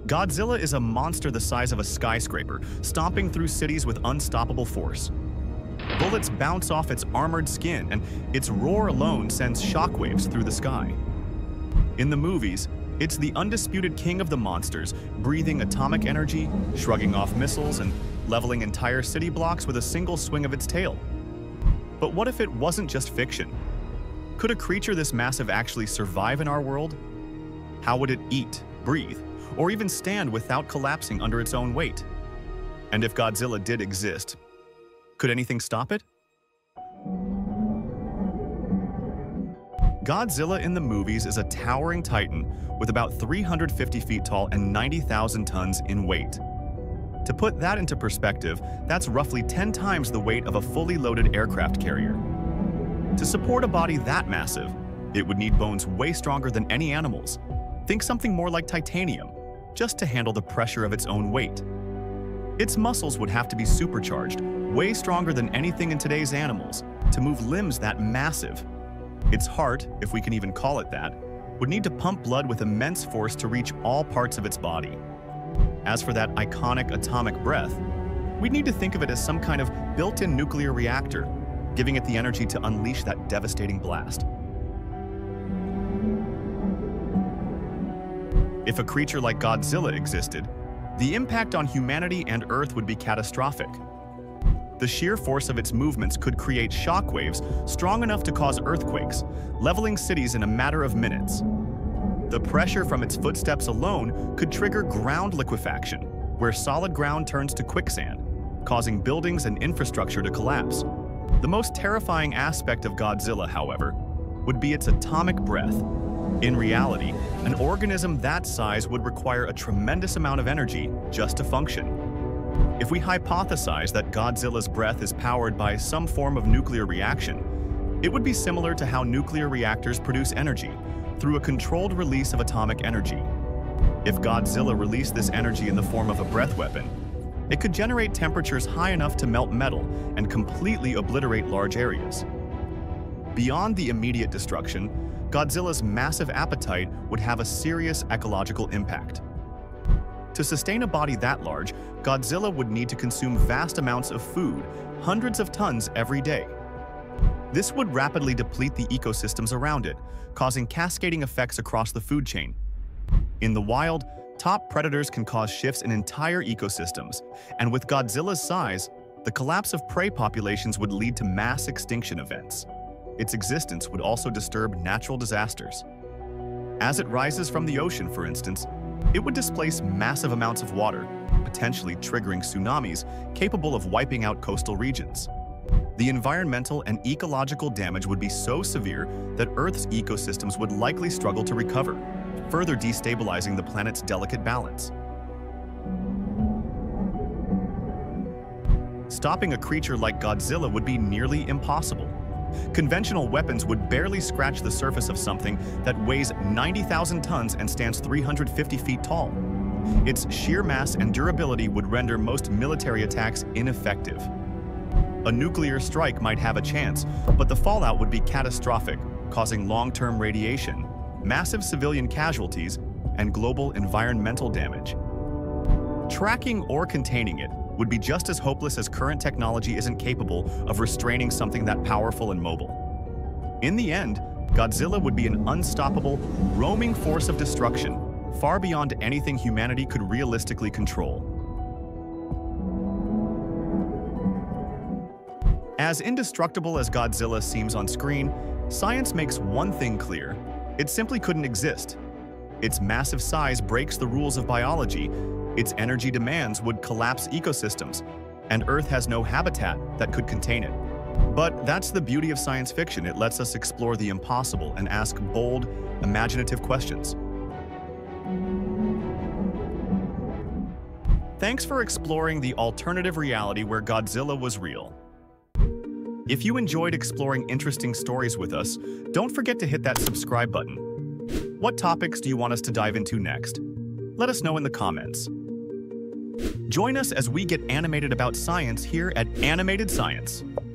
Godzilla is a monster the size of a skyscraper, stomping through cities with unstoppable force. Bullets bounce off its armored skin, and its roar alone sends shockwaves through the sky. In the movies, it's the undisputed king of the monsters, breathing atomic energy, shrugging off missiles, and leveling entire city blocks with a single swing of its tail. But what if it wasn't just fiction? Could a creature this massive actually survive in our world? How would it eat, breathe, or even stand without collapsing under its own weight? And if Godzilla did exist, could anything stop it? Godzilla in the movies is a towering titan with about 350 feet tall and 90,000 tons in weight. To put that into perspective, that's roughly 10 times the weight of a fully loaded aircraft carrier. To support a body that massive, it would need bones way stronger than any animal's. Think something more like titanium, just to handle the pressure of its own weight. Its muscles would have to be supercharged, way stronger than anything in today's animals, to move limbs that massive. Its heart, if we can even call it that, would need to pump blood with immense force to reach all parts of its body. As for that iconic atomic breath, we'd need to think of it as some kind of built-in nuclear reactor, giving it the energy to unleash that devastating blast. If a creature like Godzilla existed, the impact on humanity and Earth would be catastrophic. The sheer force of its movements could create shockwaves strong enough to cause earthquakes, leveling cities in a matter of minutes. The pressure from its footsteps alone could trigger ground liquefaction, where solid ground turns to quicksand, causing buildings and infrastructure to collapse. The most terrifying aspect of Godzilla, however, would be its atomic breath. In reality, an organism that size would require a tremendous amount of energy just to function. If we hypothesize that Godzilla's breath is powered by some form of nuclear reaction, it would be similar to how nuclear reactors produce energy, through a controlled release of atomic energy. If Godzilla released this energy in the form of a breath weapon, it could generate temperatures high enough to melt metal and completely obliterate large areas. Beyond the immediate destruction, Godzilla's massive appetite would have a serious ecological impact. To sustain a body that large, Godzilla would need to consume vast amounts of food, hundreds of tons every day. This would rapidly deplete the ecosystems around it, causing cascading effects across the food chain. In the wild, top predators can cause shifts in entire ecosystems, and with Godzilla's size, the collapse of prey populations would lead to mass extinction events. Its existence would also disturb natural disasters. As it rises from the ocean, for instance, it would displace massive amounts of water, potentially triggering tsunamis capable of wiping out coastal regions. The environmental and ecological damage would be so severe that Earth's ecosystems would likely struggle to recover, further destabilizing the planet's delicate balance. Stopping a creature like Godzilla would be nearly impossible. Conventional weapons would barely scratch the surface of something that weighs 90,000 tons and stands 350 feet tall. Its sheer mass and durability would render most military attacks ineffective. A nuclear strike might have a chance, but the fallout would be catastrophic, causing long-term radiation, massive civilian casualties, and global environmental damage. Tracking or containing it would be just as hopeless as current technology isn't capable of restraining something that powerful and mobile. In the end, Godzilla would be an unstoppable, roaming force of destruction, far beyond anything humanity could realistically control. As indestructible as Godzilla seems on screen, science makes one thing clear: it simply couldn't exist. Its massive size breaks the rules of biology, its energy demands would collapse ecosystems, and Earth has no habitat that could contain it. But that's the beauty of science fiction. It lets us explore the impossible and ask bold, imaginative questions. Thanks for exploring the alternative reality where Godzilla was real. If you enjoyed exploring interesting stories with us, don't forget to hit that subscribe button. What topics do you want us to dive into next? Let us know in the comments. Join us as we get animated about science here at Animated Science.